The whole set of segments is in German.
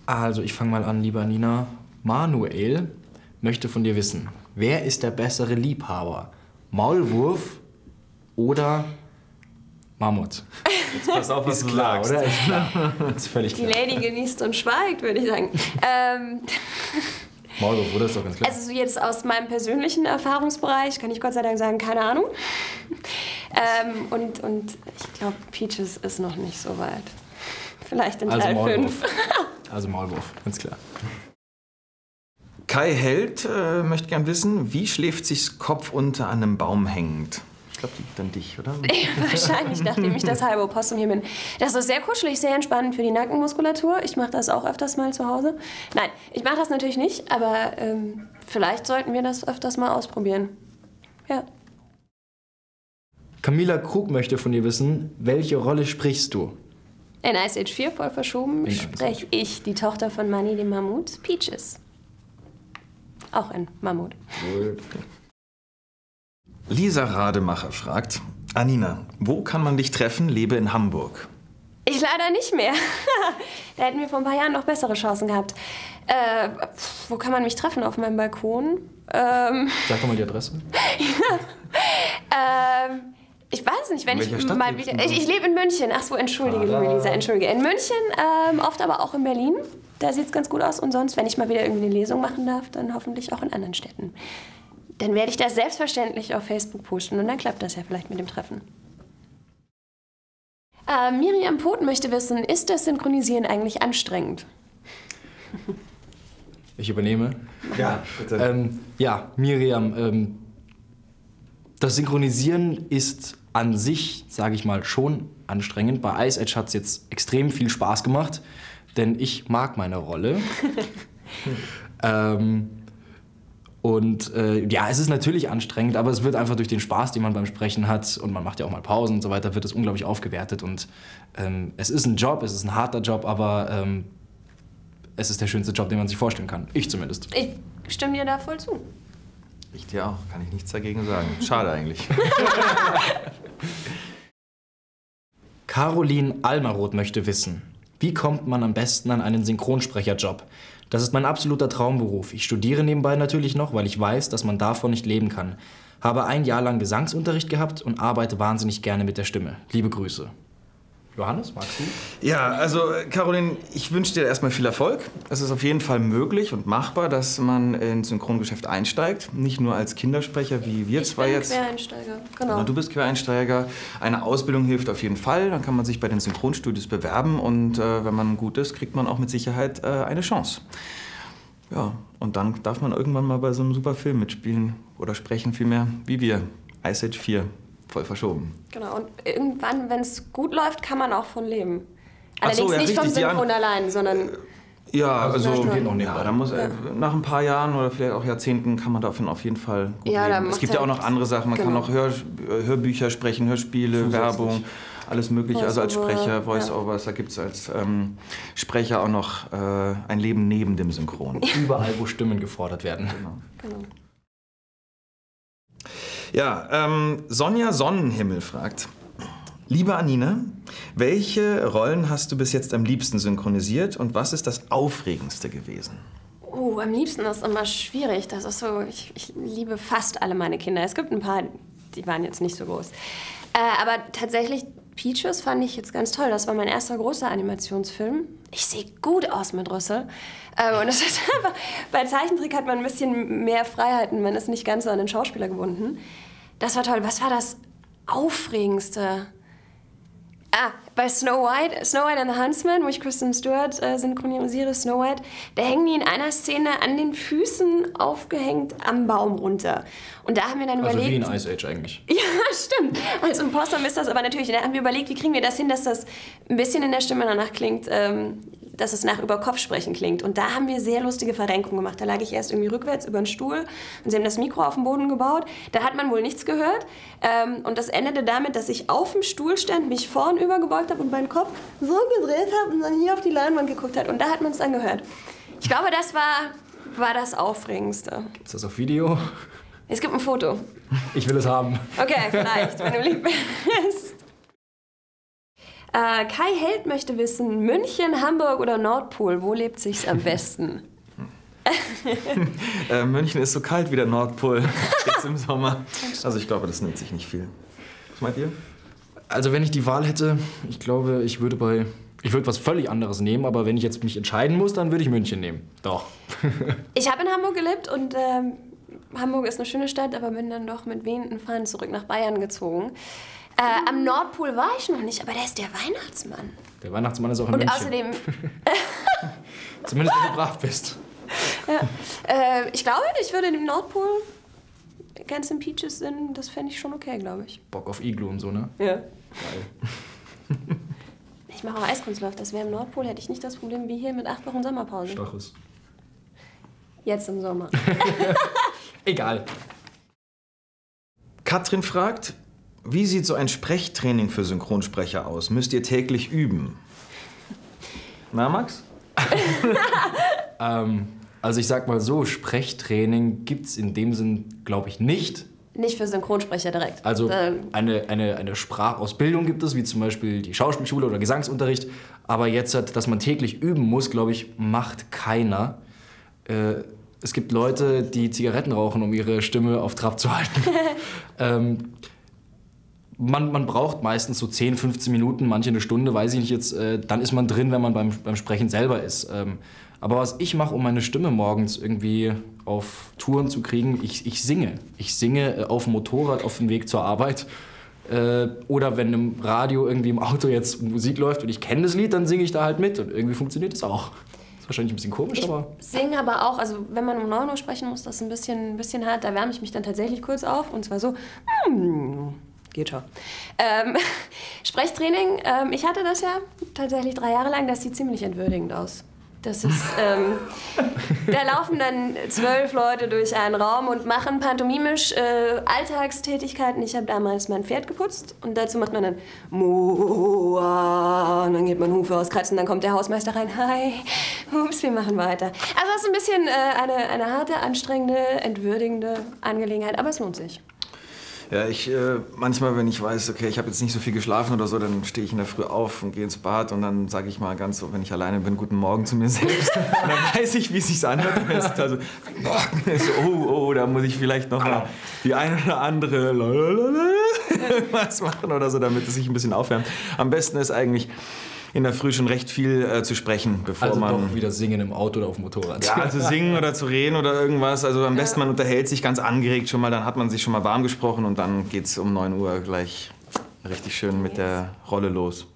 Also, ich fange mal an, lieber Nina. Manuel möchte von dir wissen, wer ist der bessere Liebhaber? Maulwurf oder Mammut? Jetzt pass auf, was ist du klar, sagst. oder? Ist klar. Ist völlig Die klar. Lady genießt und schweigt, würde ich sagen. Maulwurf, oder? Ist doch ganz klar. Also so jetzt aus meinem persönlichen Erfahrungsbereich kann ich Gott sei Dank sagen, keine Ahnung. Und ich glaube, Peaches ist noch nicht so weit. Vielleicht in Teil 5. Also Maulwurf, ganz klar. Kai Held möchte gern wissen, wie schläft sich's Kopf unter einem Baum hängend? Ich glaube, liegt an dich, oder? Wahrscheinlich, nachdem ich das halbe Opossum hier bin. Das ist sehr kuschelig, sehr entspannend für die Nackenmuskulatur. Ich mache das auch öfters mal zu Hause. Nein, ich mache das natürlich nicht, aber vielleicht sollten wir das öfters mal ausprobieren. Ja. Camilla Krug möchte von dir wissen, welche Rolle sprichst du? In Ice Age 4, voll verschoben, spreche ich, die Tochter von Manny, dem Mammut, Peaches. Auch ein Mammut. Lisa Rademacher fragt, Anina, wo kann man dich treffen? Lebe in Hamburg. Ich leider nicht mehr. Da hätten wir vor ein paar Jahren noch bessere Chancen gehabt. Wo kann man mich treffen? Auf meinem Balkon? Sag doch mal die Adresse. Ich weiß nicht, wenn In welcher ich Stadt mal lebst wieder... du? Ich lebe in München. Ach so, entschuldige, liebe Lisa, entschuldige. In München, oft aber auch in Berlin. Da sieht's ganz gut aus. Und sonst, wenn ich mal wieder irgendwie eine Lesung machen darf, dann hoffentlich auch in anderen Städten. Dann werde ich das selbstverständlich auf Facebook posten und dann klappt das ja vielleicht mit dem Treffen. Miriam Poth möchte wissen, ist das Synchronisieren eigentlich anstrengend? Ich übernehme. Ja, bitte. Ja, Miriam, das Synchronisieren ist an sich, sage ich mal, schon anstrengend. Bei Ice Age hat es jetzt extrem viel Spaß gemacht, denn ich mag meine Rolle. Ja, es ist natürlich anstrengend, aber es wird einfach durch den Spaß, den man beim Sprechen hat, und man macht ja auch mal Pausen und so weiter, wird es unglaublich aufgewertet. Und es ist ein Job, es ist ein harter Job, aber es ist der schönste Job, den man sich vorstellen kann. Ich zumindest. Ich stimme dir da voll zu. Ich dir auch, kann ich nichts dagegen sagen. Schade eigentlich. Caroline Almaroth möchte wissen, wie kommt man am besten an einen Synchronsprecherjob? Das ist mein absoluter Traumberuf. Ich studiere nebenbei natürlich noch, weil ich weiß, dass man davon nicht leben kann. Habe ein Jahr lang Gesangsunterricht gehabt und arbeite wahnsinnig gerne mit der Stimme. Liebe Grüße. Johannes, magst du? Ja, also Caroline, ich wünsche dir erstmal viel Erfolg. Es ist auf jeden Fall möglich und machbar, dass man ins Synchrongeschäft einsteigt. Nicht nur als Kindersprecher, wie wir zwei jetzt. Ich bin Quereinsteiger, genau. Du bist Quereinsteiger. Eine Ausbildung hilft auf jeden Fall. Dann kann man sich bei den Synchronstudios bewerben und wenn man gut ist, kriegt man auch mit Sicherheit eine Chance. Ja, und dann darf man irgendwann mal bei so einem super Film mitspielen oder sprechen vielmehr, wie wir. Ice Age 4. Voll verschoben. Genau, und irgendwann, wenn es gut läuft, kann man auch von leben. Ach so, Allerdings ja, nicht vom richtig, Synchron allein, sondern... Ja, also da muss, nach ein paar Jahren oder vielleicht auch Jahrzehnten kann man davon auf jeden Fall gut leben. Es gibt ja auch noch andere Sachen. Man kann auch Hörbücher sprechen, Hörspiele, Werbung, alles Mögliche. Also als Sprecher, Voice-Overs, da gibt es als Sprecher auch noch ein Leben neben dem Synchron. Überall, wo Stimmen gefordert werden. Genau. Ja, Sonja Sonnenhimmel fragt, liebe Anina, welche Rollen hast du bis jetzt am liebsten synchronisiert und was ist das Aufregendste gewesen? Am liebsten ist immer schwierig. Das ist so, ich liebe fast alle meine Kinder. Es gibt ein paar, die waren jetzt nicht so groß. Aber tatsächlich, Peaches fand ich jetzt ganz toll. Das war mein erster großer Animationsfilm. Ich sehe gut aus mit Rüssel. Und das ist einfach, bei Zeichentrick hat man ein bisschen mehr Freiheiten. Man ist nicht ganz so an den Schauspieler gebunden. Das war toll. Was war das Aufregendste? Bei Snow White and the Huntsman, wo ich Kristen Stewart synchronisiere, Snow White, da hängen die in einer Szene an den Füßen aufgehängt am Baum runter. Und da haben wir dann überlegt... Also wie in Ice Age eigentlich. Ja, stimmt. Als Imposter ist das aber natürlich. Da haben wir überlegt, wie kriegen wir das hin, dass das ein bisschen in der Stimme danach klingt, dass es nach Überkopfsprechen klingt. Und da haben wir sehr lustige Verrenkungen gemacht. Da lag ich erst irgendwie rückwärts über den Stuhl und sie haben das Mikro auf den Boden gebaut. Da hat man wohl nichts gehört. Und das endete damit, dass ich auf dem Stuhl stand, mich vorn übergebeugt habe und meinen Kopf so gedreht habe und dann hier auf die Leinwand geguckt hat. Und da hat man es dann gehört. Ich glaube, das war das Aufregendste. Ist das auf Video? Es gibt ein Foto. Ich will es haben. Okay, vielleicht, wenn du lieb bist. Kai Held möchte wissen, München, Hamburg oder Nordpol, wo lebt sich's am besten? München ist so kalt wie der Nordpol jetzt im Sommer. Also ich glaube, das nimmt sich nicht viel. Was meint ihr? Also wenn ich die Wahl hätte, ich glaube, ich würde was völlig anderes nehmen, aber wenn ich jetzt mich entscheiden muss, dann würde ich München nehmen. Doch. Ich habe in Hamburg gelebt und Hamburg ist eine schöne Stadt, aber bin dann doch mit wehenden Fahnen zurück nach Bayern gezogen. Am Nordpol war ich noch nicht, aber da ist der Weihnachtsmann. Der Weihnachtsmann ist auch in Und München. außerdem... Zumindest wenn du brav bist. Ja, ich glaube, ich würde dem Nordpol ganz im Peaches sind, das fände ich schon okay, glaube ich. Bock auf Iglu und so, ne? Ja. Geil. Ich mache auch Eiskunstlauf. Das wäre im Nordpol, hätte ich nicht das Problem wie hier mit 8 Wochen Sommerpause. Stachus. Jetzt im Sommer. Egal. Katrin fragt, wie sieht so ein Sprechtraining für Synchronsprecher aus? Müsst ihr täglich üben? Na, Max? Also ich sag mal so, Sprechtraining gibt's in dem Sinn, glaube ich, nicht. Nicht für Synchronsprecher direkt. Also eine Sprachausbildung gibt es, wie zum Beispiel die Schauspielschule oder Gesangsunterricht. Aber jetzt, dass man täglich üben muss, glaube ich, macht keiner. Es gibt Leute, die Zigaretten rauchen, um ihre Stimme auf Trab zu halten. Man braucht meistens so 10, 15 Minuten, manche eine Stunde, weiß ich nicht jetzt. Dann ist man drin, wenn man beim Sprechen selber ist. Aber was ich mache, um meine Stimme morgens irgendwie auf Touren zu kriegen, ich singe. Ich singe auf dem Motorrad auf dem Weg zur Arbeit. Oder wenn im Radio irgendwie im Auto jetzt Musik läuft und ich kenne das Lied, dann singe ich da halt mit. Und irgendwie funktioniert das auch. Ist wahrscheinlich ein bisschen komisch, aber... Ich singe aber auch, also wenn man um 9 Uhr sprechen muss, das ist ein bisschen hart. Da wärme ich mich dann tatsächlich kurz auf und zwar so... Geht schon. Sprechtraining, ich hatte das ja tatsächlich 3 Jahre lang. Das sieht ziemlich entwürdigend aus. Das ist, da laufen dann 12 Leute durch einen Raum und machen pantomimisch Alltagstätigkeiten. Ich habe damals mein Pferd geputzt und dazu macht man dann Moa und dann geht man Hufe auskratzen, dann kommt der Hausmeister rein. Hi, ups, wir machen weiter. Also das ist ein bisschen eine harte, anstrengende, entwürdigende Angelegenheit, aber es lohnt sich. Ja, manchmal, wenn ich weiß, okay, ich habe jetzt nicht so viel geschlafen oder so, dann stehe ich in der Früh auf und gehe ins Bad und dann sage ich mal ganz so, wenn ich alleine bin, guten Morgen zu mir selbst. Und dann weiß ich, wie es sich anhört. Also, oh, da muss ich vielleicht noch mal die eine oder andere was machen oder so, damit es sich ein bisschen aufwärmt. Am besten ist eigentlich in der Früh schon recht viel zu sprechen, bevor also man... doch wieder singen im Auto oder auf dem Motorrad. Ja, also singen oder zu reden oder irgendwas. Also am besten man unterhält sich ganz angeregt schon mal, dann hat man sich schon mal warm gesprochen und dann geht's um 9 Uhr gleich richtig schön mit der Rolle los.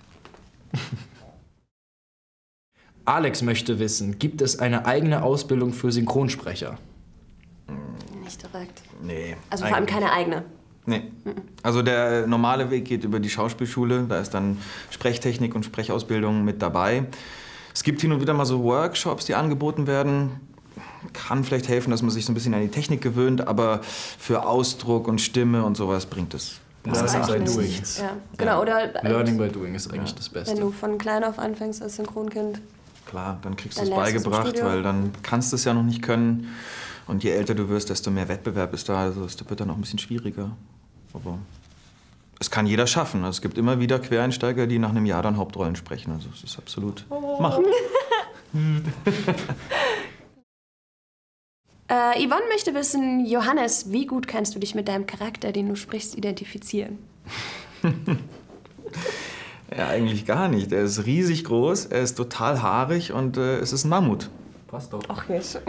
Alex möchte wissen, gibt es eine eigene Ausbildung für Synchronsprecher? Nicht direkt. Nee. Also vor allem keine eigene. Nee. Also der normale Weg geht über die Schauspielschule. Da ist dann Sprechtechnik und Sprechausbildung mit dabei. Es gibt hin und wieder mal so Workshops, die angeboten werden. Kann vielleicht helfen, dass man sich so ein bisschen an die Technik gewöhnt, aber für Ausdruck und Stimme und sowas bringt es. Learning by doing. Nichts. Ja, genau. Oder Learning by doing ist eigentlich das Beste. wenn du von klein auf anfängst als Synchronkind. Klar, dann kriegst du Dann es lernst du es im beigebracht, Studio. weil dann kannst du es ja noch nicht können. Und je älter du wirst, desto mehr Wettbewerb ist da. Also es wird dann auch ein bisschen schwieriger. Aber es kann jeder schaffen. Es gibt immer wieder Quereinsteiger, die nach einem Jahr dann Hauptrollen sprechen. Also es ist absolut machbar. Yvonne möchte wissen, Johannes, wie gut kannst du dich mit deinem Charakter, den du sprichst, identifizieren? Ja, eigentlich gar nicht. Er ist riesig groß, er ist total haarig und es ist ein Mammut. Passt doch. Ach, jetzt.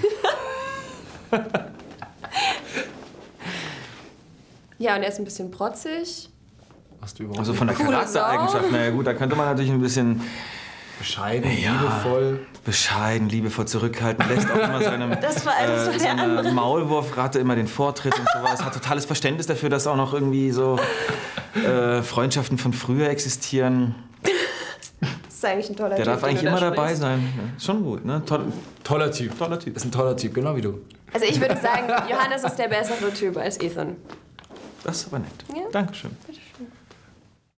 Ja, und er ist ein bisschen protzig. Hast du überhaupt Also von der Coole Charaktereigenschaft, naja gut, da könnte man natürlich ein bisschen bescheiden, Ja. liebevoll? bescheiden, liebevoll zurückhalten, lässt auch immer Das war der andere. seine Maulwurfratte immer den Vortritt und sowas. Hat totales Verständnis dafür, dass auch noch irgendwie so Freundschaften von früher existieren. Das ist eigentlich ein toller Der Typ, darf den eigentlich du da immer dabei sprichst. sein. Ja, ist schon gut, ne? Toller Typ. Toller Typ. Ist ein toller Typ, genau wie du. Also ich würde sagen, Johannes ist der bessere Typ als Ethan. Das ist aber nett. Ja. Dankeschön. Bitteschön.